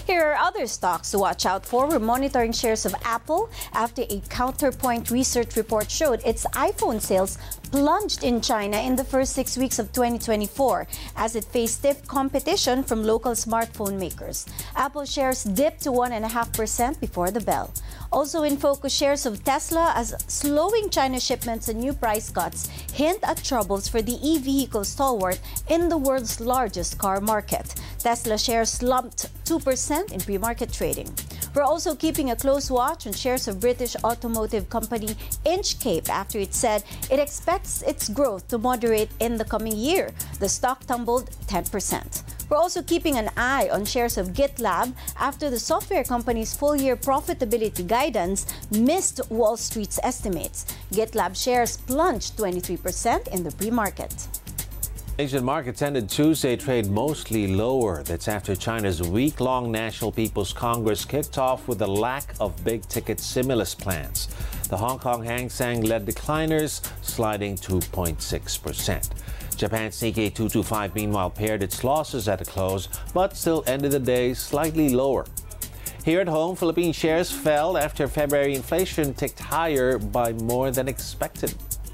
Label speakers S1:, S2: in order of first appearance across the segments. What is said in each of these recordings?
S1: Here are other stocks to watch out for. We're monitoring shares of Apple after a Counterpoint research report showed its iPhone sales plunged in China in the first 6 weeks of 2024 as it faced stiff competition from local smartphone makers. Apple shares dipped to 1.5% before the bell. Also in focus, shares of Tesla as slowing China shipments and new price cuts hint at troubles for the e-vehicle stalwart in the world's largest car market. Tesla shares slumped 2% in pre-market trading. We're also keeping a close watch on shares of British automotive company Inchcape after it said it expects its growth to moderate in the coming year. The stock tumbled 10%. We're also keeping an eye on shares of GitLab after the software company's full-year profitability guidance missed Wall Street's estimates. GitLab shares plunged 23% in the pre-market.
S2: Asian markets ended Tuesday trade mostly lower. That's after China's week-long National People's Congress kicked off with a lack of big-ticket stimulus plans. The Hong Kong Hang Seng led decliners, sliding 2.6%. Japan's Nikkei 225 meanwhile pared its losses at the close, but still ended the day slightly lower. Here at home, Philippine shares fell after February inflation ticked higher by more than expected.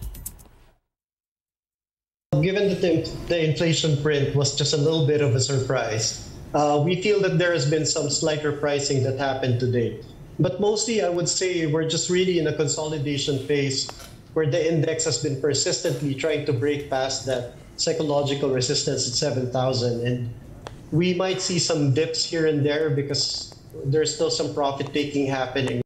S3: Given that the inflation print was just a little bit of a surprise, we feel that there has been some slight repricing that happened today. But mostly, I would say we're just really in a consolidation phase where the index has been persistently trying to break past that psychological resistance at 7,000. And we might see some dips here and there because there's still some profit-taking happening.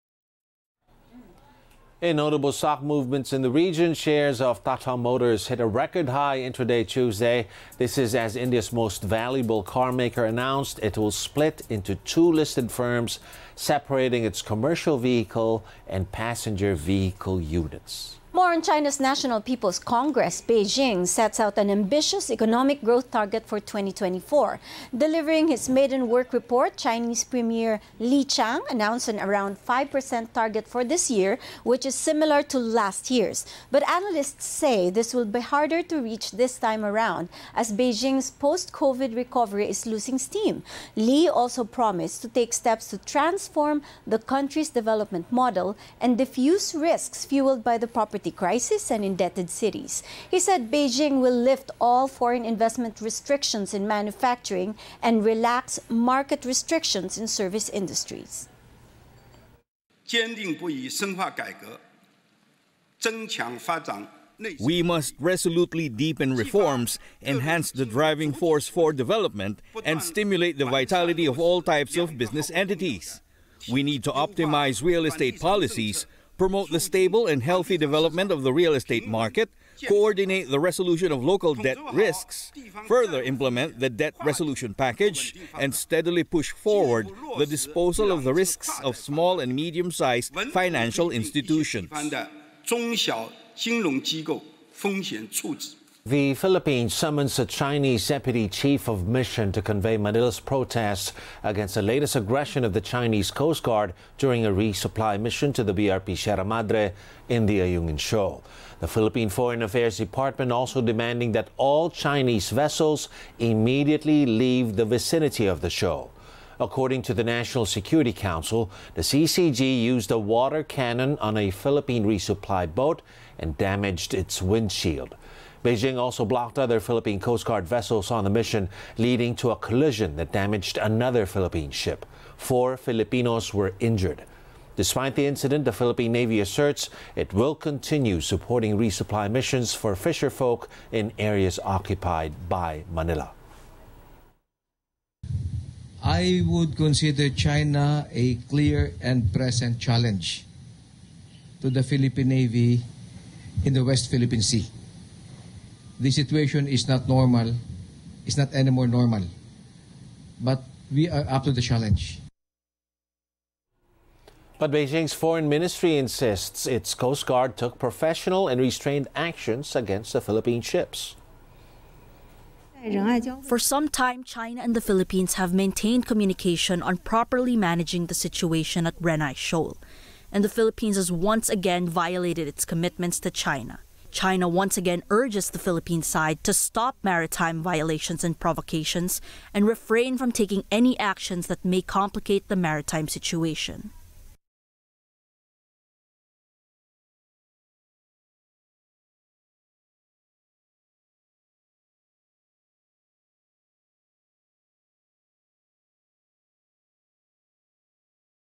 S2: In notable stock movements in the region, shares of Tata Motors hit a record high intraday Tuesday. This is as India's most valuable car maker announced it will split into two listed firms, separating its commercial vehicle and passenger vehicle units.
S1: More on China's National People's Congress. Beijing sets out an ambitious economic growth target for 2024. Delivering his maiden work report, Chinese Premier Li Qiang announced an around 5% target for this year, which is similar to last year's. But analysts say this will be harder to reach this time around as Beijing's post-COVID recovery is losing steam. Li also promised to take steps to transform the country's development model and diffuse risks fueled by the property crisis and indebted cities. He said Beijing will lift all foreign investment restrictions in manufacturing and relax market restrictions in service industries.
S4: We must resolutely deepen reforms, enhance the driving force for development, and stimulate the vitality of all types of business entities. We need to optimize real estate policies, promote the stable and healthy development of the real estate market, coordinate the resolution of local debt risks, further implement the debt resolution package, and steadily push forward the disposal of the risks of small and medium-sized financial institutions.
S2: The Philippines summons a Chinese deputy chief of mission to convey Manila's protests against the latest aggression of the Chinese Coast Guard during a resupply mission to the BRP Sierra Madre in the Ayungin Shoal. The Philippine Foreign Affairs Department also demanding that all Chinese vessels immediately leave the vicinity of the shoal. According to the National Security Council, the CCG used a water cannon on a Philippine resupply boat and damaged its windshield. Beijing also blocked other Philippine Coast Guard vessels on the mission, leading to a collision that damaged another Philippine ship. 4 Filipinos were injured. Despite the incident, the Philippine Navy asserts it will continue supporting resupply missions for fisherfolk in areas occupied by Manila.
S5: I would consider China a clear and present challenge to the Philippine Navy in the West Philippine Sea. The situation is not normal, it's not anymore normal, but we are up to the challenge.
S2: But Beijing's foreign ministry insists its Coast Guard took professional and restrained actions against the Philippine ships.
S6: For some time, China and the Philippines have maintained communication on properly managing the situation at Renai Shoal, and the Philippines has once again violated its commitments to China. China once again urges the Philippine side to stop maritime violations and provocations and refrain from taking any actions that may complicate the maritime situation.